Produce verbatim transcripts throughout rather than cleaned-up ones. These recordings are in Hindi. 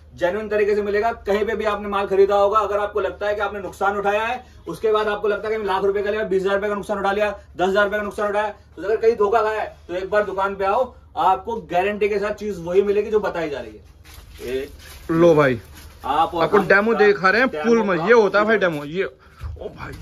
जेन्युइन तरीके से मिलेगा। कहीं पे भी आपने माल खरीदा होगा, अगर आपको लगता है कि आपने नुकसान उठाया है, उसके बाद आपको लगता है कि लाख रुपए का लिया, बीस हजार रुपए का नुकसान उठा लिया, दस हजार रुपए का नुकसान उठाया, तो अगर कहीं धोखा खाया है तो एक बार दुकान पे आओ, आपको गारंटी के साथ चीज वही मिलेगी जो बताई जा रही है। एक लो भाई, आप आपको डेमो दिखा रहे हैं फुल में, ये होता है भाई डेमो। ये ओ भाई,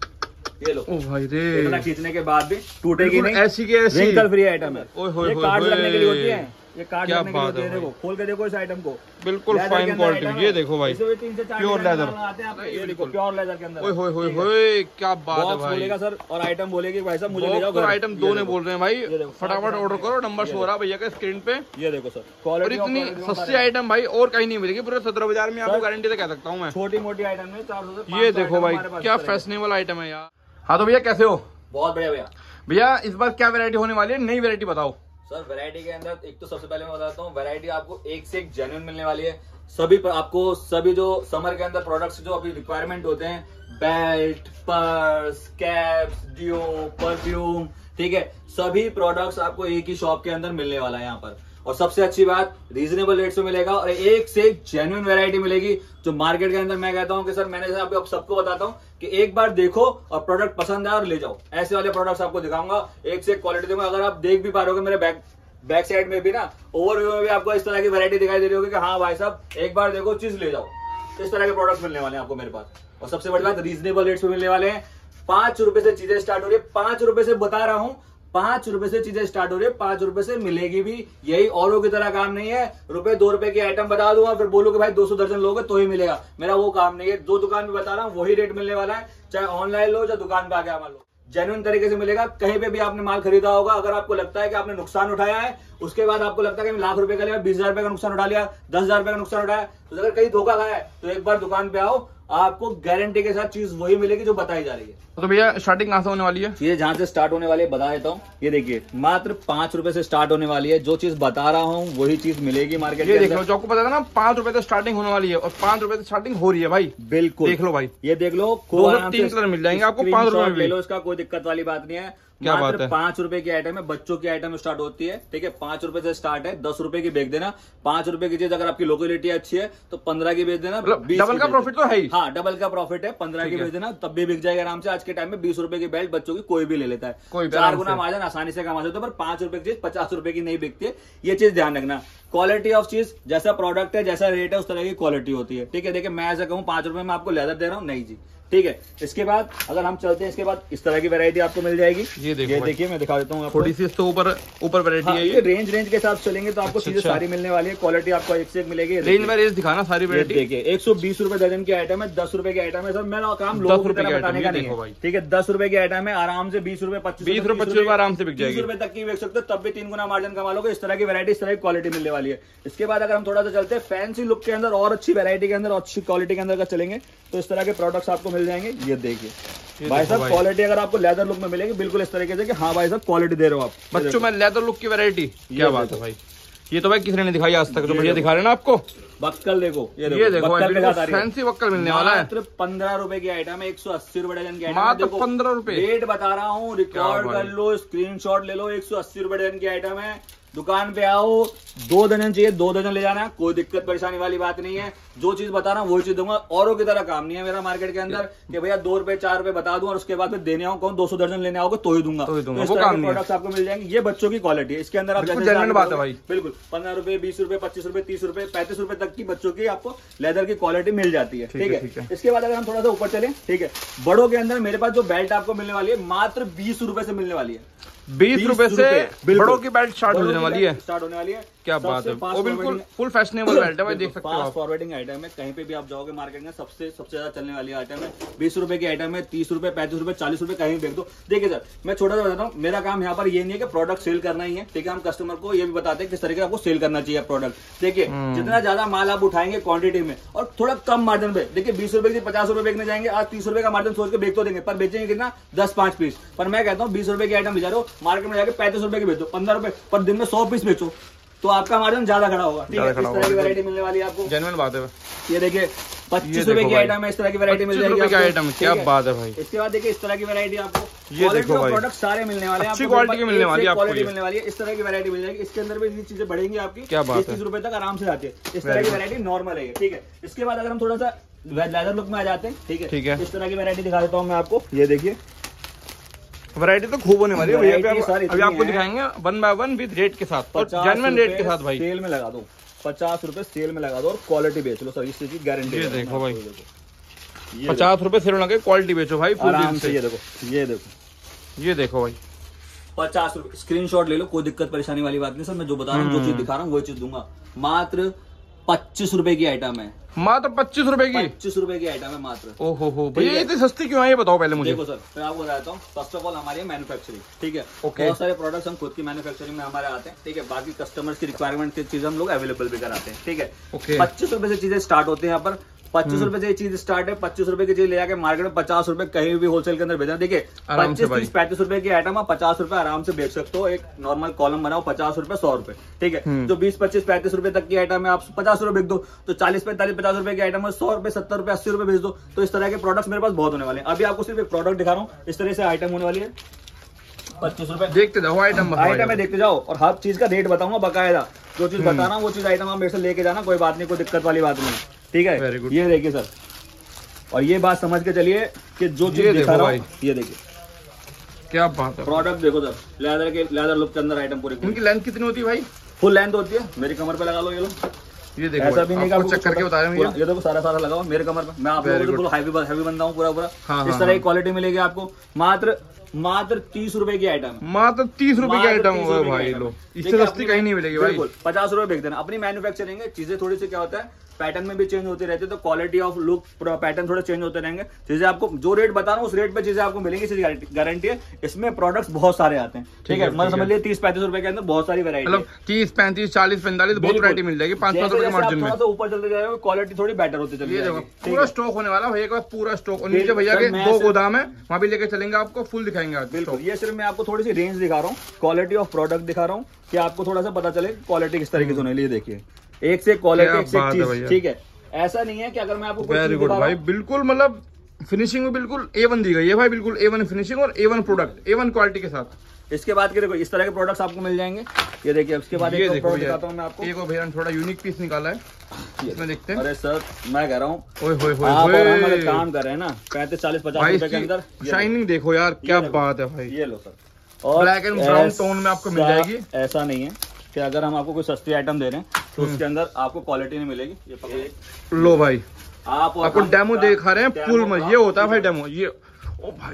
ये लो। ओ भाई रे, इतना खींचने के बाद भी टूटेगी नहीं, ऐसी की ऐसी, रिंकल फ्री आइटम है। ओए होए ये होए कार्ड होए। लगने के लिए होती है, ये कार्ड क्या लगने के लिए बात होती है है। देखो खोल के देखो इस आइटम को, बिल्कुल लेदर फाइन के अंदर क्वालिटी। आइटम ये है। देखो भाई, इसमें भी तीन से चार प्योर डिजाइन लेदर आते हैं आपको। ये ये देखो बिल्कुल प्योर लेदर के अंदर। ओए होए होए होए, क्या बात है बॉक्स भाई। बोलेगा सर और आइटम बोलेगी भाई साहब मुझे ले जाओ घर। आइटम दो ने बोल रहे हैं भाई, फटाफट ऑर्डर करो, नंबर शो हो रहा है भैया का स्क्रीन पे। ये देखो सर, और क्वालिटी इतनी सस्ती आइटम भाई और कहीं नहीं मिलेगी पूरे सदर बाजार में, आपको गारंटी से कह सकता हूँ मैं। छोटी मोटी आइटम में चार सौ से ये देखो भाई, क्या फैशनेबल आइटम है यार। हाँ तो भैया कैसे हो? बहुत बढ़िया भैया। भैया इस बार क्या वैरायटी होने वाली है, नई वैरायटी बताओ सर। वैरायटी के अंदर एक तो सबसे पहले मैं बताता हूँ, वैरायटी आपको एक से एक जेन्युइन मिलने वाली है। सभी पर आपको सभी जो समर के अंदर प्रोडक्ट्स जो अभी रिक्वायरमेंट होते हैं, belt, purse, caps, deo, perfume, ठीक है, सभी प्रोडक्ट्स आपको एक ही शॉप के अंदर मिलने वाला है यहाँ पर। और सबसे अच्छी बात, रीजनेबल रेट में मिलेगा और एक से एक जेन्युइन वैरायटी मिलेगी। जो मार्केट के अंदर मैं कहता हूं कि सर, मैंने आप सबको बताता हूं कि एक बार देखो और प्रोडक्ट पसंद आए और ले जाओ, ऐसे वाले प्रोडक्ट्स आपको दिखाऊंगा, एक से एक क्वालिटी दूंगा। अगर आप देख भी पा रहे हो मेरे बैक बैक साइड में भी ना, ओवरव्यू में भी आपको इस तरह की वैरायटी दिखाई दे रही होगी कि हाँ भाई साहब एक बार देखो, चीज ले जाओ। इस तरह के प्रोडक्ट मिलने वाले हैं आपको मेरे पास। और सबसे बड़ी बात, रीजनेबल रेट्स में मिलने वाले हैं। पांच रुपए से चीजें स्टार्ट हो रही है, पांच रुपए से बता रहा हूं, पांच रुपए से चीजें स्टार्ट हो रही है, पांच रुपए से मिलेगी भी। यही औरों की तरह काम नहीं है, रुपए दो रुपए की आइटम बता दूंगा फिर बोलो कि भाई दो सौ दर्जन लोगे तो ही मिलेगा। मेरा वो काम नहीं है। दो दुकान पे बता रहा हूँ, वही रेट मिलने वाला है, चाहे ऑनलाइन लो चाहे दुकान पे आके मान लो। जेन्युइन तरीके से मिलेगा। कहीं पे भी आपने माल खरीदा होगा, अगर आपको लगता है कि आपने नुकसान उठाया है, उसके बाद आपको लगता है कि लाख रुपए का लिया, बीस हजार रुपए का नुकसान उठा लिया, दस हजार रुपए का नुकसान उठाया, तो अगर कहीं धोखा खाया है तो एक बार दुकान पे आओ, आपको गारंटी के साथ चीज वही मिलेगी जो बताई जा रही है। तो भैया स्टार्टिंग कहां से होने वाली है? चीजें जहां से स्टार्ट होने वाली है बता देता हूँ। ये देखिए, मात्र पांच रुपए से स्टार्ट होने वाली है। जो चीज बता रहा हूँ वही चीज मिलेगी मार्केट में। ये देख लो, जो आपको पता था ना, पांच रुपए से स्टार्टिंग होने वाली है और पांच रुपए से स्टार्टिंग हो रही है भाई। बिल्कुल देख लो भाई, ये देख लो, दो से तीन कलर मिल जाएंगे आपको पांच रुपए में। ले लो, इसका कोई दिक्कत वाली बात नहीं है। क्या बात मात्र है? पांच रुपए की आइटम है, बच्चों की आइटम स्टार्ट होती है, ठीक है, पांच रुपए से स्टार्ट है। दस रुपए की बेच देना, पांच रुपए की चीज अगर आपकी लोकेलिटी अच्छी है तो पंद्रह की बेच देना। डबल का प्रॉफिट तो है ही। हाँ, डबल का प्रॉफिट है। पंद्रह की बेच देना, तब भी बिक जाएगा आराम से। आज के टाइम में बीस रुपए की बेल्ट बच्चों की कोई भी ले लेता है, कोई चार गुना मार्जिन आसानी से कमा सकते हो। पर पांच रुपए की चीज पचास रुपए की नहीं बिकती है, ये चीज ध्यान रखना। क्वालिटी ऑफ चीज, जैसा प्रोडक्ट है, जैसा रेट है, उस तरह की क्वालिटी होती है, ठीक है। देखिए, मैं ऐसा कहूँ पांच रुपए में आपको लेदर दे रहा हूँ, नहीं जी, ठीक है। इसके बाद अगर हम चलते हैं, इसके बाद इस तरह की वैरायटी आपको मिल जाएगी। ये देखो, ये देखिए, मैं दिखा देता हूँ आपको। थोड़ी सी इससे ऊपर ऊपर वैरायटी है। ये रेंज रेंज के साथ चलेंगे तो आपको चीजें सारी मिलने वाली है। क्वालिटी आपको एक से एक मिलेगी। रेंज बाय रेंज दिखाना सारी वैरायटी। देखिए, एक सौ बीस रुपए दर्जन की आइटम है, दस रुपए की आइटम है। सर मेरा काम लोगों को बताने का नहीं है, ठीक है। दस रुपए की आइटम है, आराम से बीस रुपए पच्चीस बीस रुपए पच्चीस रुपए आराम से बिक जाएगी, रुपए तक की बेच सकते हो, तब भी तीन गुना मार्जिन कमा लोगे। इस तरह की वैरायटी, इस तरह की क्वालिटी मिलने वाली है। इसके बाद अगर हम थोड़ा सा चलते हैं फैंसी लुक के अंदर और अच्छी वैरायटी के अंदर, अच्छी क्वालिटी के अंदर का चलेंगे तो इस तरह के प्रोडक्ट्स आपको मिल जाएंगे। ये देखिए भाई साहब, क्वालिटी अगर आपको लेदर लुक में मिलेगी बिल्कुल इस तरीके से कि हाँ भाई साहब क्वालिटी दे रहे हो आप। बच्चों में लेदर लुक की वैरायटी, क्या बात है भाई। ये तो भाई किसी ने नहीं दिखाई आज तक, जो भैया दिखा रहे ना आपको। बक्कल देखो, ये देखो, ये देखो बक्कल फैंसी बक्कल मिलने वाला है। मात्र पंद्रह रुपए की आइटम है, एक सौ अस्सी रुपए डजन की आइटम। मात्र पंद्रह रुपए। रेट बता रहा हूँ, रिकॉर्ड कर लो, स्क्रीनशॉट ले लो। एक सौ अस्सी रुपए डजन की आइटम है। दुकान पे आओ, दो दर्जन चाहिए दो दर्जन ले जाना, कोई दिक्कत परेशानी वाली बात नहीं है। जो चीज बता रहा हूँ वही चीज दूंगा। औरों की तरह काम नहीं है मेरा मार्केट के अंदर कि भैया दो रुपए चार रुपए बता दूं और उसके बाद फिर देने आऊँ, कहूँ दो सौ दर्जन लेने आओगे तो ही दूंगा। तो ही दूंगा, तो इस तरह के प्रोडक्ट्स आपको मिल जाएंगे। ये बच्चों की क्वालिटी है, इसके अंदर आप जेन्युइन बात है भाई। बिल्कुल पंद्रह रुपए, बीस रुपए, पच्चीस रुपए, तीस रुपए, पैंतीस रुपए तक की बच्चों की आपको लेदर की क्वालिटी मिल जाती है, ठीक है। इसके बाद अगर हम थोड़ा सा ऊपर चले, ठीक है, बड़ों के अंदर मेरे पास जो बेल्ट आपको मिलने वाली है मात्र बीस रुपए से मिलने वाली है। बीस रुपए से बड़ों की बेल्ट स्टार्ट होने वाली है, स्टार्ट होने वाली है। क्या बात है, वो बिल्कुल फुल फैशनेबल बेल्ट है भाई, देख सकते हो आप। फॉरवर्डिंग आइटम है, कहीं पे भी आप जाओगे मार्केट में सबसे सबसे ज्यादा चलने वाली आइटम है। बीस रुपए की आइटम है, तीस रुपए, पैंतीस रुपए, चालीस रुपए, कहीं भी देख दो। देखिए सर, मैं छोटा सा बताता हूँ, मेरा काम यहाँ पर ये नहीं है कि प्रोडक्ट सेल करना ही है, ठीक है। हम कस्टमर को ये भी बताते हैं किस तरीके आपको सेल करना चाहिए प्रोडक्ट। देखिए, जितना ज्यादा माल आप उठाएंगे क्वांटिटी में और थोड़ा कम मार्जिन पे, देखिए बीस रुपए की पचास रुपए बेचने जाएंगे, आज तीस रुपए का मार्जिन सोच के बेच तो देंगे, पर बेचेंगे कितना, दस पांच पीस। पर मैं कहता हूँ बीस रुपए की आइटम बेचा रहे हो, मार्केट में जाकर पैंतीस रुपए की बेचो, पंद्रह रुपए, पर दिन में सौ पीस बेचो तो आपका मार्जिन ज्यादा खड़ा होगा, ठीक है। इस तरह की वैरायटी मिलने वाली है आपको, जेन्युइन बात है। ये देखिए, पच्चीस रुपए की आइटम है, इस तरह की वैरायटी मिल जाएगी आपको। आइटम क्या बात है भाई। इसके बाद देखिए इस तरह की वैरायटी आपको, ये देखो भाई प्रोडक्ट सारे मिलने वाले हैं, अच्छी क्वालिटी की मिलने वाली है आपको, क्वालिटी मिलने वाली है, इस तरह की वैरायटी मिल जाएगी। इसके अंदर भी ये चीजें बढ़ेंगी आपकी, क्या बात है, तीस रुपए तक आराम से आती है। इस तरह की वैरायटी नॉर्मल है, ठीक है। इसके बाद अगर हम थोड़ा सा लेदर लुक में आ जाते हैं, ठीक है, ठीक है, इस तरह की वैरायटी दिखा देता हूँ मैं आपको। ये देखिए वैरायटी तो खूब होने वाली है भैया, अभी अभी आपको दिखाएंगे one by one with rate के साथ, जेन्युइन रेट के साथ भाई। सेल में लगा दो, पचास रुपए सेल में लगा दो और क्वालिटी बेच लो सर, इस चीज की गारंटी। ये देखो भाई पचास रुपए सेल लगे, क्वालिटी बेचो भाई आराम से। ये देखो, ये देखो, ये देखो भाई पचास रुपए, स्क्रीनशॉट ले लो, कोई दिक्कत परेशानी वाली बात नहीं सर। मैं जो बता रहा हूँ, जो चीज दिखा रहा हूँ, वो चीज दूंगा। मात्र पच्चीस रुपए की आइटम है, मात्र पच्चीस रुपए की, पच्चीस रुपए की आइटम है मात्र। ओहो हो भैया, ये इतनी सस्ती क्यों है ये बताओ पहले मुझे। देखो सर, मैं आपको बताता हूँ, फर्स्ट ऑफ ऑल हमारी मैन्युफैक्चरिंग, ठीक है, बहुत सारे प्रोडक्ट्स हम खुद की मैन्युफैक्चरिंग में हमारे आते हैं, ठीक है। बाकी कस्टमर्स की रिक्वायरमेंट की चीजें हम लोग अवेलेबल भी कराते हैं, ठीक है। पच्चीस रुपए से चीजें स्टार्ट होती है यहाँ पर, पच्चीस रुपए से ये चीज स्टार्ट है। पच्चीस रुपए की चीज ले जाके मार्केट में पचास रुपए कहीं भी होलसेल के अंदर भेजना। देखिए पच्चीस तीस पैंतीस रुपए की आइटम आप पचास रुपए आराम से बेच सकते हो। एक नॉर्मल कॉलम बनाओ, पचास रुपए सौ रुपए, ठीक है। जो बीस पच्चीस पैंतीस रुपए तक की आइटम है आप पचास रुपए बेच दो, तो चालीस पैंतालीस पचास रुपए की आइटम है सौ रुपए सत्तर रुपए अस्सी रुपए बेच दो। तो इस तरह के प्रोडक्ट्स मेरे पास बहुत होने वाले हैं। अभी आपको सिर्फ एक प्रोडक्ट दिखा रहा हूँ, इस तरह से आइटम होने वाली है। पच्चीस रुपए देखते जाओ, आइटम आइटम में देखते जाओ और हर चीज का रेट बताऊंगा बकायदा। जो चीज बता रहा हूँ वो चीज आइटम आप मेरे से लेके जाना, कोई बात नहीं, कोई दिक्कत वाली बात नहीं, ठीक है। ये देखिए सर, और ये बात समझ के चलिए कि जो चीज दिखा रहा हूं, ये देखिए क्या बात है। प्रोडक्ट देखो सर, लेदर के लेदर लुक के अंदर आइटम पूरी। इनकी लेंथ कितनी होती है भाई? फुल लेंथ होती है, मेरी कमर पे लगा लो। ये लो, ये देखो, ऐसा भी नहीं चेक करके बता रहे हैं। ये देखो सारा सारा लगाओ मेरे कमर पे। मैं आप लोगों को हैवी हैवी बंदा हूँ पूरा पूरा। इस तरह की क्वालिटी मिलेगी आपको। मात्र मात्र तीस रुपए की आइटम, मात्र तीस रुपए की आइटम है भाई। लो इससे सस्ती कहीं नहीं मिलेगी भाई। पचास रुपए बेच देना। अपनी मैन्युफैक्चरिंग है, चीजें थोड़ी सी क्या होता है, पैटर्न में भी चेंज होते रहते हैं, तो क्वालिटी ऑफ लुक पैटर्न थोड़े चेंज होते रहेंगे। चीजें आपको जो रेट बता रहा हूँ उस रेट पे चीजें आपको मिलेंगी, इसकी गारंटी है। इसमें प्रोडक्ट्स बहुत सारे आते हैं, ठीक है। मतलब समझ लीजिए तीस पैंतीस रुपए के अंदर बहुत सारी वैरायटी, मतलब तीस पैंतीस चालीस पैंतालीस बहुत वैरायटी मिल जाएगी। पांच सौ रुपए मार्जिन में ऊपर चलते जाएगा, क्वालिटी थोड़ी बेटर होती चलेगी। पूरा स्टॉक होने वाला भैया का, पूरा स्टॉक। और नीचे भैया के दो गोदाम है, वहाँ भी लेके चलेंगे, आपको फुल दिखाएंगे आज। बिल्कुल, ये सिर्फ मैं आपको थोड़ी सी रेंज दिखा रहा हूँ, क्वालिटी ऑफ प्रोडक्ट दिखा रहा हूँ कि आपको थोड़ा सा पता चले क्वालिटी किस तरीके से होने लिए। देखिए एक से क्वालिटी, एक से चीज, ठीक है। ऐसा नहीं है कि अगर मैं आपको वेरी गुड भाई, बिल्कुल मतलब फिनिशिंग में बिल्कुल ए वन दी गई है भाई, बिल्कुल ए वन फिनिशिंग और A one product, A one quality के साथ। इसके बाद के देखो इस तरह के प्रोडक्ट्स आपको मिल जाएंगे। ये देखिए, उसके बाद ये एक देखो प्रोडक्ट दिखाता हूं मैं आपको। एक और भैया ने थोड़ा यूनिक पीस निकाला है, इसमें देखते हैं। अरे सर मैं कह रहा हूँ, ओए होए होए आप और हम मतलब काम कर रहे हैं ना, पैंतीस चालीस पचास रुपए के अंदर। शाइनिंग देखो यार, क्या बात है भाई। ये लो सर, और ब्लैक एंड ब्राउन टोन में आपको मिल जाएगी। ऐसा नहीं है कि अगर हम आपको कोई सस्ती आइटम दे रहे हैं तो उसके अंदर आपको क्वालिटी नहीं मिलेगी। ये पकड़िए, लो भाई, आप आपको डेमो दिखा रहे हैं फुल में। ये होता है भाई डेमो। ये ओ भाई,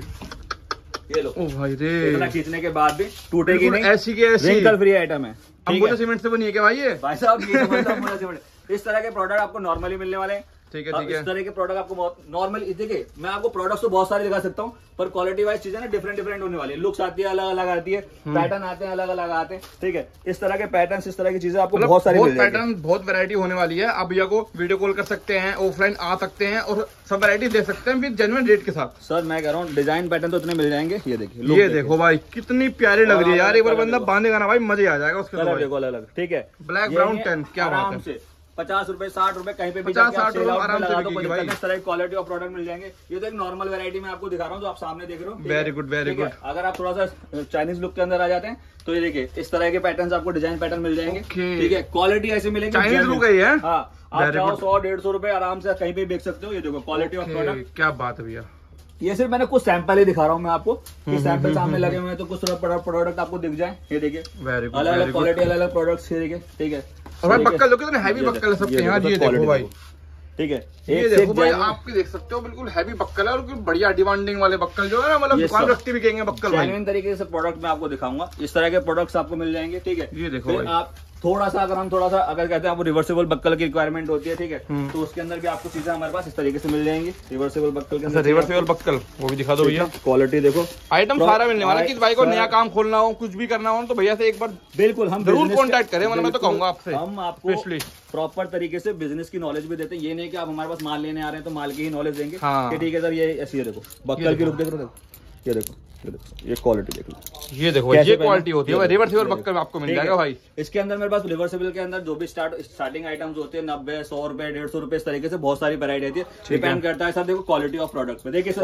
ये लो, ओ भाई रे, इतना खींचने के बाद भी टूटेगी नहीं, ऐसी की ऐसी। रिंकल फ्री आइटम है। अंबुजा सीमेंट से बनी है क्या भाई ये? भाई साहब ये अंबुजा सीमेंट। इस तरह के प्रोडक्ट आपको नॉर्मली मिलने वाले हैं, ठीक है, ठीक है। इस तरह के प्रोडक्ट आपको बहुत नॉर्मल। देखिए मैं आपको प्रोडक्ट्स तो बहुत सारे दिखा सकता हूँ, पर क्वालिटी वाइज चीजें ना डिफरेंट डिफरेंट होने वाली है। लुक्स आती है अलग अलग आती है, पैटर्न आते हैं अलग अलग आते हैं, ठीक है। इस तरह के पैटर्न, इस तरह की चीजें आपको बहुत सारी मिल जाएगी। पैटर्न बहुत वैरायटी होने वाली है। आप भैया को वीडियो कॉल कर सकते हैं, ऑफलाइन आ सकते हैं और सब वैरायटी दे सकते हैं विद जेन्युइन रेट के साथ। सर मैं कह रहा हूँ डिजाइन पैटर्न तो इतने मिल जाएंगे। ये देखिए, ये देखो भाई कितनी प्यारी लग रही है यार। एक बार बंदा बांधेगा ना भाई, मजे आ जाएगा उसके। देखो अलग अलग, ठीक है। ब्लैक ब्राउन टेन, क्या बात है। पचास रुपए साठ रुपए कहीं पे भी पचास साठ रुपए आराम से बिकेगी भाई। इस तरह की क्वालिटी ऑफ प्रोडक्ट मिल जाएंगे। ये तो एक नॉर्मल वैरायटी में आपको दिखा रहा हूँ, जो आप सामने देख रहे हो। Very good, very good. अगर आप थोड़ा सा चाइनीज लुक के अंदर आ जाते हैं तो ये देखिए इस तरह के पैटर्न आपको डिजाइन पैटर्न मिल जाएंगे, ठीक है। क्वालिटी ऐसी मिलेगी, चाइनीज लुक है। हाँ, आप चाहो सौ डेढ़ सौ रुपए आराम से कहीं पे बेच सकते हो। ये देखो क्वालिटी ऑफ प्रोडक्ट, क्या बात है भैया। ये सिर्फ मैंने कुछ सैंपल ही दिखा रहा हूँ मैं आपको, कि सैंपल सामने लगे हुए हैं तो कुछ प्रोडक्ट आपको दिख जाए। ये देखिए अलग अलग क्वालिटी, अलग अलग प्रोडक्ट्स, देखिए, ठीक है। और भाई बक्कल लोग कितने हैवी बक्कल है सबके यहाँ। ये देखो भाई, ठीक है, ये देखो भाई, आपके देख सकते हो बिल्कुल हैवी बक्कल है और बढ़िया डिमांडिंग वाले बक्कल जो है ना, मतलब दुकान रखती भी कहेंगे बक्कल भाई। जेन्युइन तरीके से प्रोडक्ट मैं आपको दिखाऊंगा। इस तरह के प्रोडक्ट्स आपको मिल जाएंगे, ठीक है। ये देखो भाई, आप थोड़ा सा अगर हम थोड़ा सा अगर कहते हैं आपको रिवर्सेबल बक्कल की रिक्वायरमेंट होती है, ठीक है, तो उसके अंदर भी आपको चीजें हमारे पास इस तरीके से मिल जाएंगी। रिवर्सेबल बक्कल के अंदर, रिवर्सेबल बक्कल वो भी दिखा दो भैया। क्वालिटी देखो, आइटम सारा मिलने वाला है। किस भाई को नया काम खोलना हो, कुछ भी करना हो तो भैया से एक बार बिल्कुल हम जरूर कॉन्टैक्ट करें। मैं तो कहूंगा आपसे, हम आपको प्रॉपर तरीके से बिजनेस की नॉलेज भी देते हैं। ये नहीं कि आप हमारे पास माल लेने आ रहे हैं तो माल की ही नॉलेज देंगे, ठीक है सर। ये ऐसी है, देखो बक्कल की लुक देख रहे हो, ये देखो ये क्वालिटी देख लो, ये देखो ये क्वालिटी होती है, रिवर्सेबल बक्कल आपको मिल जाएगा भाई। इसके अंदर मेरे पास रिवर्सेबल के अंदर जो भी स्टार्ट स्टार्टिंग आइटम्स होते हैं नब्बे सौ रुपए डेढ़ सौ रुपए इस तरीके से बहुत सारी वैरायटी होती है, डिपेंड करता है सर देखो क्वालिटी ऑफ प्रोडक्ट पे। देखिए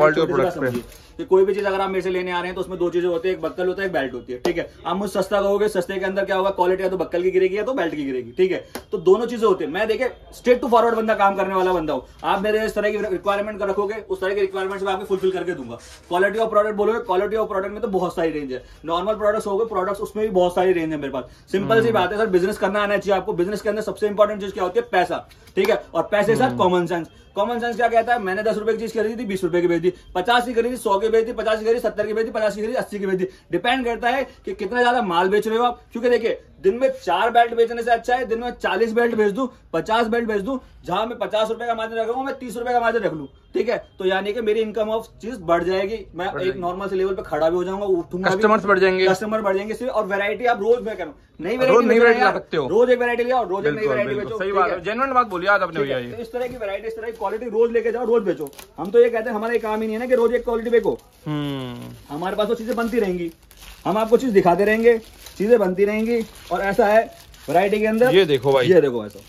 सर कोई भी चीज अगर आप मेरे से लेने आ रहे हैं तो उसमें दो चीजें होती है, एक बक्कल होता है एक बेल्ट होती है, ठीक है। आप मुझे सस्ता कहोगे, सस्ते के अंदर क्या होगा क्वालिटी या तो बक्कल की गिरेगी या तो बेल्ट की गिरेगी, ठीक है। तो दोनों चीजें होती है। मैं देखिए स्ट्रेट टू फॉरवर्ड बंदा काम करने वाला बंदा हूँ। आप मेरे इस तरह की रिक्वायरमेंट का रखोगे उस तरह की रिक्वायरमेंट मैं आपको फुलफिल करके दूंगा। क्वालिटी ऑफ प्रोडक्ट बोलोगे, क्वालिटी ऑफ प्रोडक्ट में तो बहुत सारी रेंज है। नॉर्मल प्रोडक्ट्स हो गए प्रोडक्ट्स उसमें भी बहुत सारी रेंज है मेरे पास। सिंपल सी बात है सर, बिजनेस करना आना चाहिए आपको। बिजनेस के अंदर सबसे इंपॉर्टेंट चीज क्या होती है, पैसा, ठीक है। और पैसे के साथ कॉमन सेंस। कॉमन सेंस क्या कहता है, मैंने दस रुपए की चीज खरीदी थी बीस रुपए की बेच दी, पचास की खरीदी सौ की बेच दी, पचास की खरीदी सत्तर की बेच दी, पचास की खरीदी अस्सी की बेच दी। डिपेंड करता है कि कितना ज्यादा माल बेच रहे हो आप। क्योंकि देखिए दिन में चार बेल्ट बेचने से अच्छा है दिन में चालीस बेल्ट बेच दूं, पचास बेल्ट बेच दूं, जहां मैं पचास रुपए का मार्जिन रख रहा हूं मैं तीस रुपए का मार्जिन रख लूं, ठीक है। तो यानी कि मेरी इनकम ऑफ चीज बढ़ जाएगी, मैं एक नॉर्मल से लेवल पे खड़ा भी हो जाऊंगा, उठूंगा, कस्टमर्स बढ़ जाएंगे, कस्टमर बढ़ जाएंगे। और वैरायटी आप रोज में करो, नई वैरायटी ला सकते हो, रोज एक वैरायटी ले आओ, रोज एक नई वैरायटी बेचो। सही बात है, जेन्युइन बात बोली आज आपने भैया। इस तरह की वैरायटी इस तरह की क्वालिटी रोज लेके जाओ, रोज बेचो। हम तो ये कहते हैं हमारा काम ही नहीं है ना कि रोज एक क्वालिटी बेचो। हमारे पास तो चीजें बनती रहेंगी, हम आपको चीज दिखाते रहेंगे, चीजें बनती रहेंगी। और ऐसा है वैरायटी के अंदर, ये देखो भाई, ये देखो ऐसा,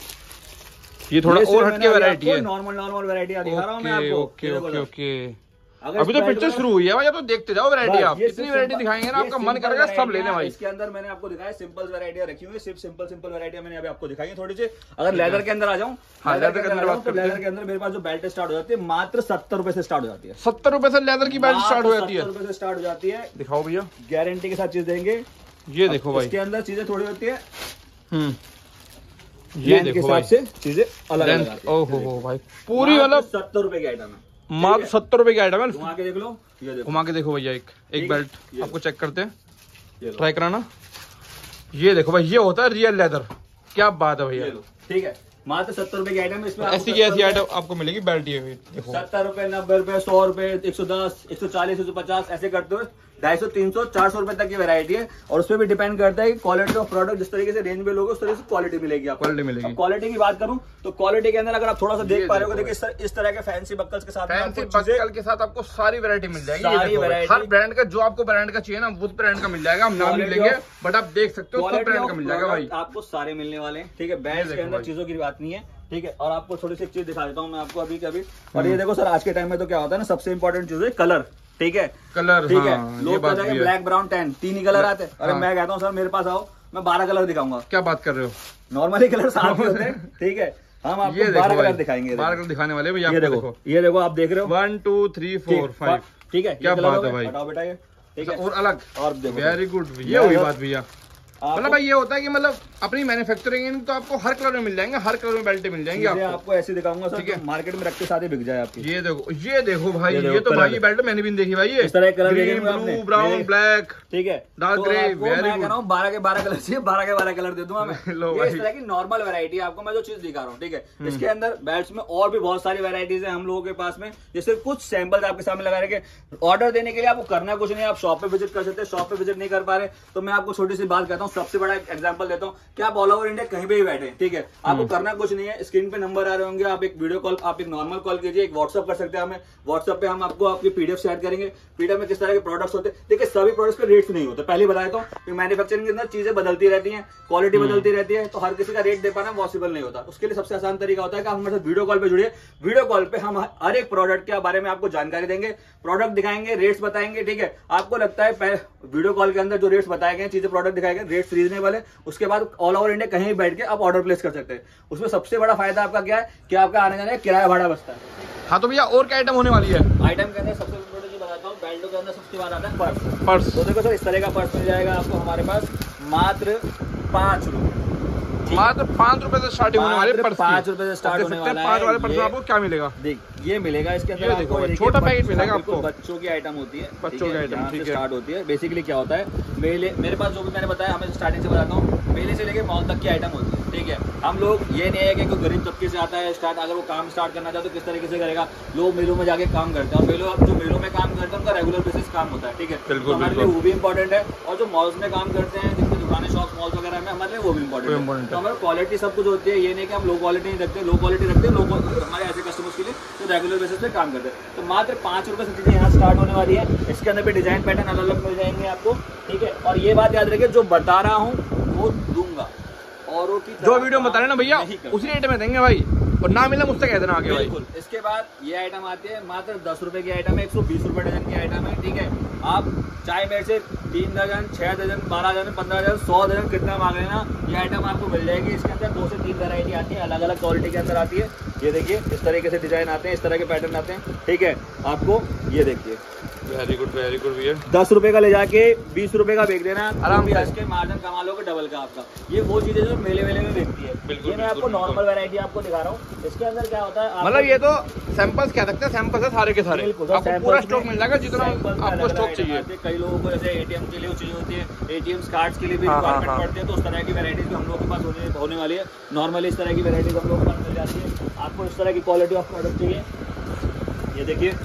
ये थोड़ा और हटके वैरायटी है, नॉर्मल नॉर्मल वैरायटी दिखा रहा हूं मैं आपको। ओके ओके ओके, अभी तो पिक्चर शुरू हुई है भाई, तो देखते जाओ वैरायटी। आप कितनी वैरायटी दिखाएंगे ना आपका मन करेगा सब लेने भाई। इसके अंदर मैंने आपको दिखाया सिंपल वैरायटियां रखी हुई है, सिर्फ सिंपल सिंपल वैरायटियां मैंने अभी आपको दिखाई है थोड़ी सी। अगर लेदर के अंदर आ जाऊं, लेदर के अंदर बात करते हैं, लेदर के अंदर मेरे पास जो बेल्ट स्टार्ट हो जाती है मात्र सत्तर रुपए से स्टार्ट हो जाती है। सत्तर रुपए से लेदर की बेल्ट स्टार्ट हो जाती है, सत्तर रुपए से स्टार्ट हो जाती है। दिखाओ भैया, गारंटी के साथ चीज देंगे। ये देखो भाई, इसके अंदर चीजें थोड़ी होती है, हम्म ये देखो भाई से चीजें अलग अलग। ओहो हो भाई, पूरी मतलब सत्तर रुपए की आइटम है, मात्र सत्तर रुपए की आइटम है। घुमा के देख लो, ये देखो, घुमा के देखो भैया, एक एक बेल्ट आपको चेक करते हैं, ट्राई कराना। ये देखो भाई, ये होता है रियल लेदर, क्या बात है भैया, ठीक है। मात्र सत्तर रुपए की आइटम, इसमें ऐसी की ऐसी आइटम आपको मिलेगी बेल्ट। ये देखो सत्तर रुपए, नब्बे रुपए, सौ रुपए, एक सौ दस, एक सौ चालीस, एक सौ पचास ऐसे करते हुए ढाई सौ तीन सौ चार सौ रुपए तक की वैरायटी है। और उसपे भी डिपेंड करता है कि क्वालिटी ऑफ प्रोडक्ट जिस तरीके से रेंज में लोगे उस तरीके से क्वालिटी मिलेगी आपको। क्वालिटी मिलेगी। क्वालिटी की बात करूं तो क्वालिटी के अंदर अगर आप थोड़ा सा देख पा रहे हो, देखिए इस तरह के फैंसी बक्कल्स के साथ, फैंसी बक्कल के साथ आपको सारी वैरायटी मिल जाएगी। सारी वैरायटी, हर ब्रांड का जो आपको ब्रांड का चाहिए ना वो ब्रांड का मिल जाएगा। हम नाम नहीं लेंगे बट आप देख सकते हो सब ब्रांड का मिल जाएगा भाई, आपको सारे मिलने वाले हैं, ठीक है। बैंड के अंदर चीजों की बात नहीं है, ठीक है। और आपको थोड़ी सी चीज दिखा देता हूँ मैं आपको अभी के अभी। और ये देखो सर, आज के टाइम में तो क्या होता है ना, सबसे इंपॉर्टेंट चीज है कलर, ठीक है। कलर, ठीक है। लोग कहते हैं ब्लैक ब्राउन टैन तीन ही कलर आते हैं। अरे मैं कहता हूँ सर मेरे पास आओ, मैं बारह कलर दिखाऊंगा। क्या बात कर रहे हो, नॉर्मली कलर सात होते हैं, ठीक है। हम आपको बारह कलर दिखाएंगे, बारह कलर दिखाने वाले भैया। ये देखो, ये देखो आप देख रहे हो, one two three four five, ठीक है। क्या बात है भाई, हटाओ बेटा ये, ठीक है। और अलग, और देखो वेरी गुड, ये हुई बात भैया। मतलब भाई ये होता है कि मतलब अपनी मैन्युफैक्चरिंग तो आपको हर कलर में मिल जाएंगे, हर कलर में बेल्ट मिल जाएंगे आपको। आपको ऐसे दिखाऊंगा सर, ठीक है, मार्केट में रख के साथ ही बिक जाए आपकी। ये देखो, ये देखो भाई, ये तो भाई बेल्ट मैंने भी देखी भाई, ये इस तरह colour green, blue, brown, black, ठीक है, डार्क ग्रे। मैं कह रहा हूँ बारह के बारह कलर चाहिए, बारह के बारह कलर दे दूंगा मैं। ये इस तरह की नॉर्मल वैरायटी आपको मैं जो चीज दिखा रहा हूँ, ठीक है। इसके अंदर बेल्ट में और भी बहुत सारी वैरायटीज है हम लोगों के पास में, जैसे कुछ सैंपल आपके सामने लगा रखे। ऑर्डर देने के लिए आपको करना कुछ नहीं, आप शॉप पे विजिट कर सकते हैं। शॉप पे विजिट नहीं कर पा रहे तो मैं आपको छोटी सी बात कहता हूँ, सबसे बड़ा एग्जाम्पल देता हूँ कि आप ऑल ओवर इंडिया कहीं भी बैठे, ठीक है। आपको करना कुछ नहीं है, स्क्रीन पे नंबर आ रहे होंगे, आप एक वीडियो कॉल, आप एक नॉर्मल कॉल कीजिए, एक व्हाट्सअप कर सकते हैं हमें। व्हाट्सअप पे हम आपको आपकी पीडीएफ शेयर करेंगे। पीडीएफ में किस तरह के प्रोडक्ट्स होते हैं, देखिए सभी प्रोडक्ट्स पे रेट्स नहीं होते, पहले बताया तो मैन्युफैक्चरिंग के अंदर चीजें बदलती रहती है, क्वालिटी बदलती रहती है, तो हर किसी का रेट दे पाना पॉसिबल नहीं होता। उसके लिए सबसे आसान तरीका होता है कि आप हमारे साथ वीडियो कॉल पे जुड़िए। वीडियो कॉल पे हम हर एक प्रोडक्ट के बारे में आपको जानकारी देंगे, प्रोडक्ट दिखाएंगे, रेट्स बताएंगे, ठीक है। आपको लगता है वीडियो कॉल के अंदर जो रेट्स बताए गए, चीजें प्रोडक्ट दिखाए गए, रेट्स रीजनेबल है, उसके बाद ऑल ओवर इंडिया कहीं भी बैठ के आप ऑर्डर प्लेस कर सकते हैं। उसमें सबसे बड़ा फायदा आपका क्या है कि आपका आने जाने का किराया भाड़ा बचता है। हाँ तो भैया और क्या आइटम होने वाली है? आइटम के अंदर सबसे इंपॉर्टेंट चीज बताता हूँ, बेल्टों के अंदर सबसे बात आता है पर्स। पर्स तो देखो सर, इस तरह का पर्स मिल जाएगा आपको हमारे पास मात्र पांच रुपए, मात्र पांच रुपए से स्टार्टिंग होने वाले पर्स, पांच रुपए से स्टार्ट होने वाला है। पांच वाले पर्स में आपको क्या मिलेगा? देख, ये मिलेगा इसके अंदर देखो, छोटा पैकेट मिलेगा आपको। बच्चों की आइटम होती है, बच्चों की आइटम, ठीक है, स्टार्ट होती है। बेसिकली क्या होता है, मेले मेरे पास जो भी मैंने बताया, हमें स्टार्टिंग से बताता हूँ, मेले से लेके मॉल तक की आइटम होती है। ठीक है। हम लोग ये नहीं है कि कोई गरीब तबके से आता है स्टार्ट, अगर वो काम स्टार्ट करना चाहे तो किस तरीके से करेगा, लोग मेलों में जाके काम करते हैं और मेलों जो मेलों में काम करते हैं उनका रेगुलर बेसिस काम होता है, ठीक है। तो हमारे लिए वो भी इंपॉर्टेंट है, और जो मॉल्स में काम करते हैं जिनकी दुकानें शॉप मॉल्स वगैरह में, हमारे लिए वो भी इंपॉर्टेंट है। तो हमारी क्वालिटी सब कुछ होती है, ये नहीं कि हम लो क्वालिटी नहीं रखते, लो क्वालिटी रखते हैं, लो हमारे ऐसे कस्टमर्स के लिए जो रेगुलर बेसिस पे काम करते हैं। तो मात्र पाँच रुपये से चीज़ें यहाँ स्टार्ट होने वाली है। इसके अंदर भी डिजाइन पैटर्न अलग अलग मिल जाएंगे आपको, ठीक है। और ये बात याद रखिए, जो बता रहा हूँ वो दूंगा, औरों की जो वीडियो बता रहे ना भैया उसी रेट में देंगे भाई, और ना मिला मुझसे कह देना आगे भाई। बिल्कुल। इसके बाद ये आइटम आती है, मात्र दस रुपए की आइटम है, एक सौ बीस रुपए डजन की आइटम है, ठीक है। आप चाहे मेरे से तीन दर्जन, छह दर्जन, बारह दर्जन, पंद्रह दर्जन, सौ दर्जन कितना मांग लेना, ये आइटम आपको मिल जाएगी। इसके अंदर दो से तीन वैरायटी आती है, अलग अलग क्वालिटी के अंदर आती है। ये देखिए इस तरीके से डिजाइन आते हैं, इस तरह के पैटर्न आते हैं, ठीक है। आपको ये देखिए वेरी गुड वेरी गुड भैया, दस रुपए का ले जाके बीस रुपए का बेच देना, आराम से के मार्जिन कमा लोगे डबल का आपका। ये वो चीजें जो मेले मेले में बेचती है। बिल्कुल, ये मैं आपको नॉर्मल वैरायटी आपको दिखा रहा हूँ। इसके अंदर क्या होता है, मतलब ये तो सैंपल्स कह सकते हैं, सैंपल्स है सारे के सारे, आपको पूरा स्टॉक मिल जाएगा जितना आपको स्टॉक चाहिए। कई लोगों को जैसे एटीएम के लिए चाहिए होती है, एटीएम कार्ड्स के लिए भी रिक्वायरमेंट पड़ती है, तो उस तरह की वैरायटीज भी हम लोग के पास होने होने वाली है। नॉर्मली इस तरह की वैरायटीज हम लोग के पास मिल जाती है। आपको इस तरह की क्वालिटी ऑफ प्रोडक्ट चाहिए, ये देखिए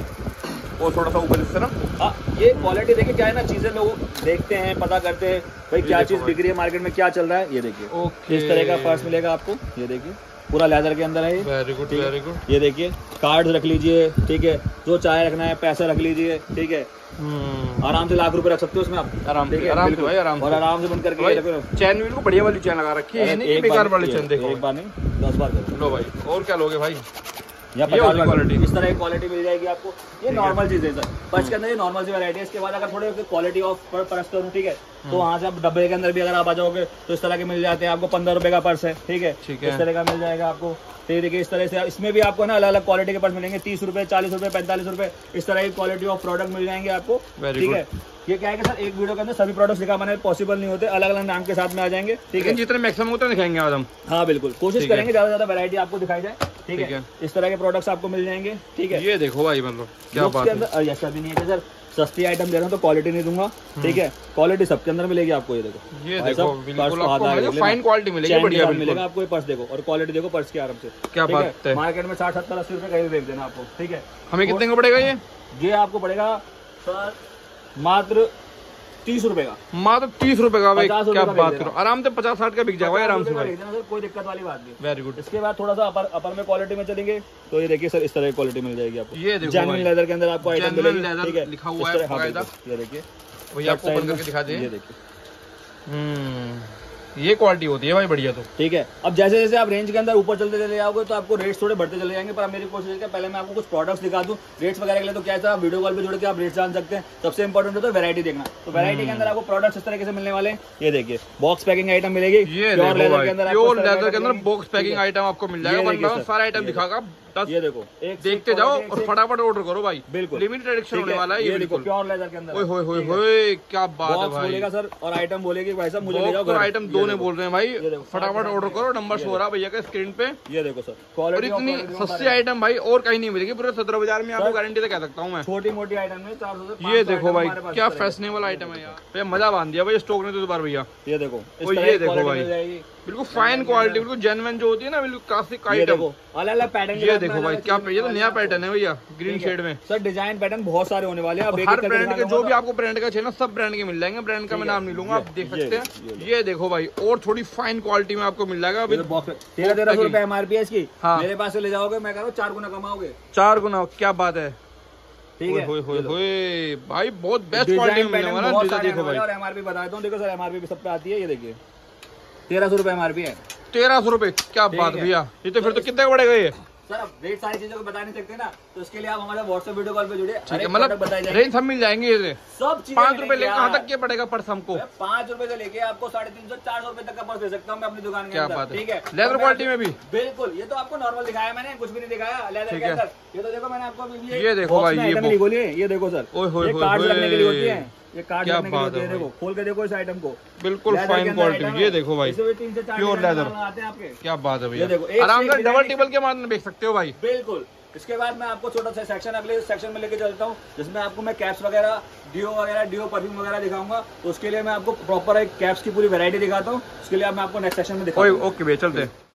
वो थोड़ा सा ऊपर इससे ना, हाँ ये क्वालिटी देखिए क्या है ना, चीजें लोग देखते हैं, पता करते हैं भाई क्या चीज बिक रही है मार्केट में, क्या चल रहा है। ये देखिए इस तरह का पर्स मिलेगा आपको, ये देखिए पूरा लेदर के अंदर है ये। Very good very good. ये देखिए कार्ड रख लीजिए, ठीक है, जो चाहे रखना है पैसा रख लीजिए, ठीक है। आराम से लाख रुपए रख सकते हो उसमें आप, आराम से आराम से भाई, आराम और आराम से बंद करके चैन भी बढ़िया वाली चैन लगा रखी है, नहीं बेकार वाली चैन। देखो एक बार नहीं दस बार करो। लो भाई और क्या लोगे भाई, या पचास क्वालिटी इस तरह की क्वालिटी मिल जाएगी आपको। ये नॉर्मल चीज है सर, पर्स के अंदर ये नॉर्मल सी वैरायटी है। इसके बाद अगर थोड़े क्वालिटी ऑफ पर्स करूँ, ठीक है, तो वहाँ से आप डब्बे के अंदर भी अगर आप आ जाओगे तो इस तरह के मिल जाते हैं आपको। पंद्रह रुपए का पर्स है, ठीक है, इस तरह का मिल जाएगा आपको। तो देखिए इस तरह से इसमें भी आपको ना अलग अलग क्वालिटी के पर्स मिलेंगे, तीस रुपए, चालीस रुपए, पैंतालीस रुपए, इस तरह की क्वालिटी ऑफ प्रोडक्ट मिल जाएंगे आपको, ठीक है। ये क्या है कि सर एक वीडियो के अंदर सभी प्रोडक्ट्स दिखाने पॉसिबल नहीं होते, अलग अलग नाम के साथ में आ जाएंगे, ठीक है। जितने मैक्सिमम उतने दिखाएंगे आज हम, हाँ बिल्कुल कोशिश करेंगे ज्यादा ज्यादा वैरायटी आपको दिखाई जाए, ठीक है। इस तरह के प्रोडक्ट्स आपको मिल जाएंगे, ठीक है। ये देखो भाई मतलब क्या बात है, ऐसा भी नहीं है सर सस्ती आइटम दे रहा हूँ तो क्वालिटी नहीं दूंगा, ठीक है। क्वालिटी सबके अंदर मिलेगी आपको। ये देखो ये देखो बिल्कुल आपको फाइन क्वालिटी मिलेगी, बढ़िया मिलेगा आपको। पर्स देखो और क्वालिटी देखो पर्स के आराम से, क्या बात है। मार्केट में साठ सत्तर अस्सी रुपए कहीं भी बेच देना आपको, ठीक है। हमें कितने का पड़ेगा ये? ये आपको पड़ेगा सर मात्र तीस रुपए का, मात्र तीस रुपए का भाई, क्या बात करो, आराम से पचास साठ का बिक जाएगा आराम से भाई, कोई दिक्कत वाली बात नहीं। Very good. इसके बाद थोड़ा सा अपर अपर में क्वालिटी में चलेंगे तो ये देखिए सर इस तरह की क्वालिटी मिल जाएगी आपको। ये देखो जेन्युइन लेदर के अंदर आपको आइटम मिलेगी, ठीक है, लिखा हुआ है बाकायदा। ये देखिए भैया आपको ओपन करके दिखा दें, ये देखिए हम्म ये क्वालिटी होती है भाई बढ़िया। तो ठीक है, अब जैसे जैसे आप रेंज के अंदर ऊपर चलते चले जाओगे तो आपको रेट्स थोड़े बढ़ते चले जाएंगे, पर अब मेरी कोशिश है पहले मैं आपको कुछ प्रोडक्ट्स दिखा दूं रेट्स वगैरह के लिए। तो क्या है, आप वीडियो कॉल पे जुड़ के आप रेट्स जान सकते हैं। सबसे इंपॉर्टेंट होता है वैरायटी देखना। तो वैरायटी के अंदर आपको प्रोडक्ट्स इस तरीके से मिलने वाले हैं। ये देखिए बॉक्स पैकिंग आइटम मिलेगी, प्योर लेदर के अंदर, प्योर लेदर के अंदर बॉक्स पैकिंग आइटम आपको मिल जाएगा। सारा आइटम दिखागा, ये देखो एक देखते जाओ और फटाफट ऑर्डर करो भाई, बिल्कुल लिमिटेड एडिशन होने वाला है ये बिल्कुल प्योर लेदर के अंदर। ओए होए होए होए क्या बात है भाई, बोलेगा सर और आइटम बोलेगी भाई साहब मुझे ले जाओ। आइटम दो ने बोल रहे हैं भाई, फटाफट ऑर्डर करो, नंबर शो हो रहा भैया का स्क्रीन पे। ये देखो सर क्वालिटी, इतनी सस्ती आइटम भाई और कहीं नहीं मिलेगी पूरे सदर बाजार में, आपको गारंटी से कह सकता हूँ मैं। छोटी मोटी आइटम में चार सौ से ये देखो भाई क्या फैशनेबल आइटम है यार, भैया मजा बांध दिया भाई स्टॉक ने तो बार भैया। ये देखो ये देखो भाई बिल्कुल फाइन क्वालिटी, बिल्कुल जेन्युइन जो होती है ना, बिल्कुल क्लासिक आइटम, अलग अलग पैटर्न। ये देखो भाई क्या, ये तो नया पैटर्न है भैया ग्रीन शेड में। सर डिजाइन पैटर्न बहुत सारे होने वाले हैं, हर ब्रांड के जो भी आपको ब्रांड का चाहिए ना सब ब्रांड के मिल जाएंगे, ब्रांड का मैं नाम नहीं लूंगा, आप देख सकते हैं। ये देखो भाई और थोड़ी फाइन क्वालिटी में आपको मिल जाएगा। तेरह तेरह सौ रुपए एमआरपी है इसकी, मेरे पास से ले जाओगे मैं कह रहा हूँ चार गुना कमाओगे। चार गुना, क्या बात है, ठीक है होए होए होए भाई बहुत बेस्ट क्वालिटी में मिलने वाला है। देखो भाई और एमआरपी बता देता हूँ, देखो सर एमआरपी सब पे आती है, ये देखिए तेरह सौ रुपए एमआरपी है। तेरह सौ रुपए, क्या बात भैया, ये तो फिर तो कितने का पड़ेगा ये? सर अब रेट सारी चीजों को बता नहीं सकते ना, तो इसके लिए आप हमारे व्हाट्सएप वीडियो कॉल पे जुड़े, ठीक है, मतलब रेंज सब मिल जाएंगे ये सब चीजें। पाँच रुपए लेकर कहाँ तक के पड़ेगा पर्स हमको? पाँच रुपए से लेके आपको साढ़े तीन सौ चार सौ रुपए तक का पर्स दे सकता हूँ मैं अपनी दुकान के अंदर, ठीक है। लेदर क्वालिटी में भी बिल्कुल, ये तो आपको नॉर्मल दिखाया मैंने, कुछ भी नहीं दिखाया लेदर के अंदर। ये तो देखो मैंने आपको ये देखो भाई, ये बोलिए, ये देखो सर कार्ड लगने के लिए होती है, ये कार्ड लगने के लिए होती है। देखो खोल के देखो इस आइटम को, बिल्कुल फाइन क्वालिटी। ये देखो भाई प्योर लेदर, क्या बात है भैया, आराम से डबल टेबल के माध्यम बेच सकते हो भाई। बिल्कुल इसके बाद मैं आपको छोटा सा सेक्शन अगले सेक्शन में लेके चलता हूँ, जिसमें आपको मैं कैप्स वगैरह, डिओ वगैरह, डिओ परफ्यूम वगैरह दिखाऊंगा। तो उसके लिए मैं आपको प्रॉपर एक कैप्स की पूरी वैरायटी दिखाता हूँ। उसके लिए मैं आपको नेक्स्ट सेक्शन में दिखाऊंगा। ओके भैया चलते हैं।